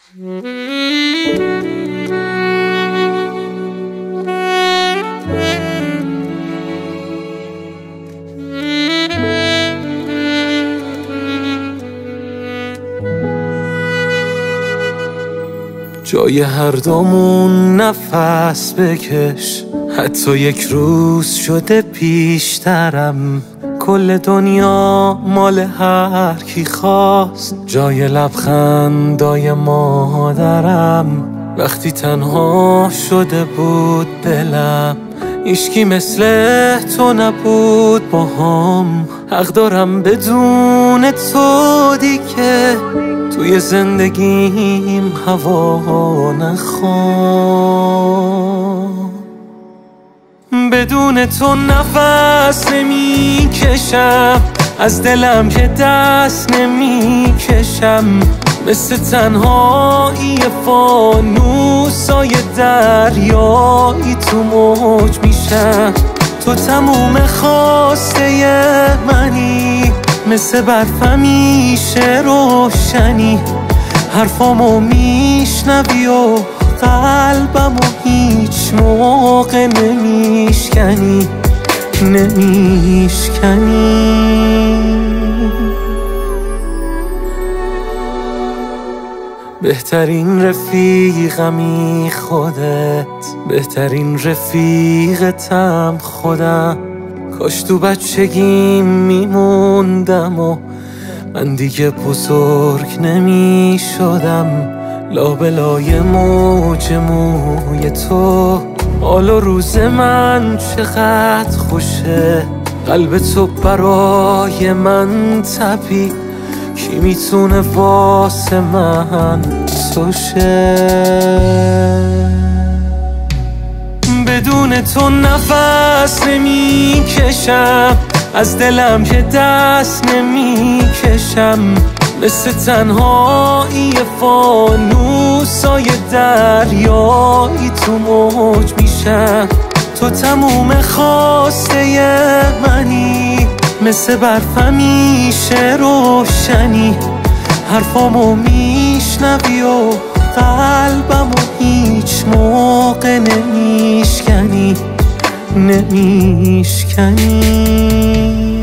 جای هر دومون نفس بکش، حتی یک روز شده پیشترم. کل دنیا مال هر کی خواست، جای لبخندای مادرم. وقتی تنها شده بود دلم، هیچکی مثل تو نبود باهام. حق دارم بدون تو دیگه توی زندگیم هوا نخوام. بدون تو نفس نمی کشم، از دلم که دست نمی کشم. مثل تنهایی فانوسای دریایی تو موج میشم. تو تموم خواسته منی، مثل برف همیشه روشنی. حرفامو میشنوی و قلبمو هیچ موقع نمیشکنی. بهترین رفیقمی خودت، بهترین رفیقتم خودم. کاش تو بچگیم میموندم و من دیگه بزرگ نمی شدم. لابلای موج موی تو، حال و روز من چقدر خوشه. قلب تو برای من تپید، کی میتونه واسه من تو شه؟ بدون تو نفس نمی کشم، از دلم که دست نمی کشم. مثل تنهایی فانوسای دریایی تو موج میشم. تو تموم خواسته منی، مثل برف همیشه روشنی. حرفامو میشنوی و قلبمو هیچ موقع نمیشکنی.